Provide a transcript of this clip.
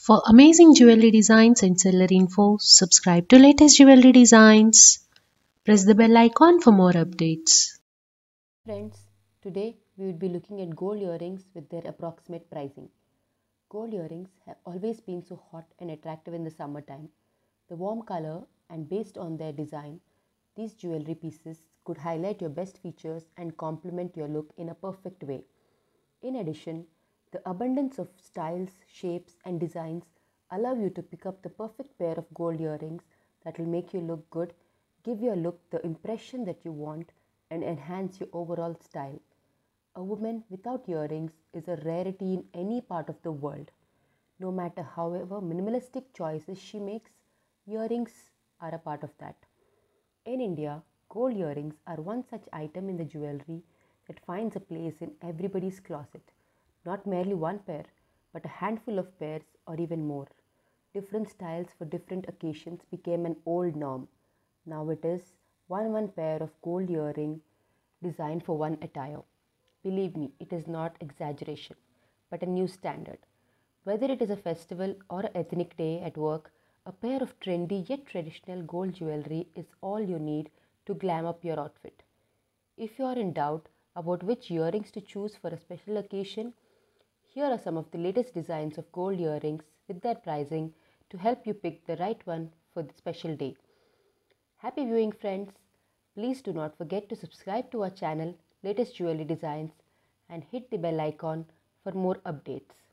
For amazing jewelry designs and seller info, subscribe to latest jewelry designs. Press the bell icon for more updates. Friends, today we will be looking at gold earrings with their approximate pricing. Gold earrings have always been so hot and attractive in the summertime. The warm color and based on their design, these jewelry pieces could highlight your best features and complement your look in a perfect way. In addition, the abundance of styles, shapes, and designs allow you to pick up the perfect pair of gold earrings that will make you look good, give your look the impression that you want, and enhance your overall style. A woman without earrings is a rarity in any part of the world. No matter however minimalistic choices she makes, earrings are a part of that. In India, gold earrings are one such item in the jewelry that finds a place in everybody's closet. Not merely one pair, but a handful of pairs or even more. Different styles for different occasions became an old norm. Now it is one pair of gold earring designed for one attire. Believe me, it is not exaggeration, but a new standard. Whether it is a festival or an ethnic day at work, a pair of trendy yet traditional gold jewelry is all you need to glam up your outfit. If you are in doubt about which earrings to choose for a special occasion, here are some of the latest designs of gold earrings with their pricing to help you pick the right one for the special day. Happy viewing, friends! Please do not forget to subscribe to our channel, Latest Jewelry Designs, and hit the bell icon for more updates.